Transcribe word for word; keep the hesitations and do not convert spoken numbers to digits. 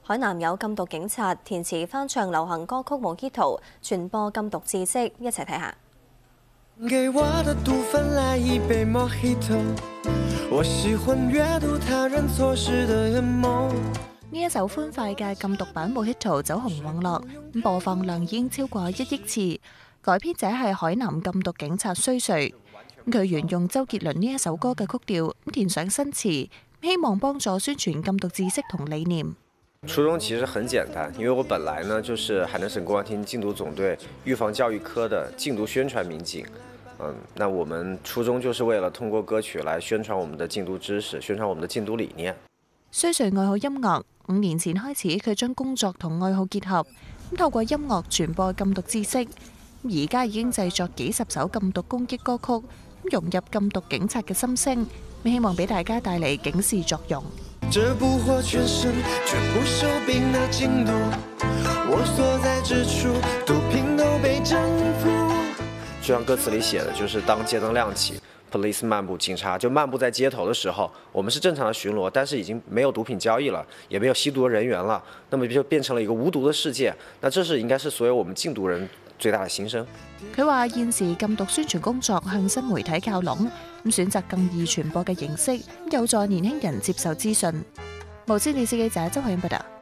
海南有禁毒警察填詞翻唱流行歌曲《Mojito》，傳播禁毒知識，一齊睇下。 給我的毒販來一杯 Mojito， 我喜歡閱讀他人錯失的陰謀。 呢一首歡快嘅禁毒版《Mojito》走紅網絡，播放量已經超過一億次。改編者係海南禁毒警察衰瑞，佢沿用周杰倫呢一首歌嘅曲調，填上新詞，希望幫助宣傳禁毒知識同理念。 初衷其實很簡單，因為我本來呢就是海南省公安廳禁毒總隊預防教育科的禁毒宣傳民警。嗯，那我們初衷就是為了通過歌曲來宣傳我們的禁毒知識，宣傳我們的禁毒理念。 衰瑞愛好音樂，五年前開始佢將工作同愛好結合，咁透過音樂傳播禁毒知識。而家已經製作幾十首禁毒攻擊歌曲，融入禁毒警察嘅心聲，希望俾大家帶嚟警示作用。 這捕獲全身全部手柄的禁毒，我所在之處毒品都被征服。 就像歌詞裏寫的，就是當街燈亮起 ，police 漫步，警察就漫步在街頭的時候，我們是正常的巡邏，但是已經沒有毒品交易了，也沒有吸毒的人員了，那麼就變成了一個無毒的世界。那這是應該是所有我們禁毒人最大的心聲。 佢話現時禁毒宣傳工作向新媒體靠攏，咁選擇更易傳播嘅形式，有助年輕人接受資訊。無線電視記者周慧欣報道。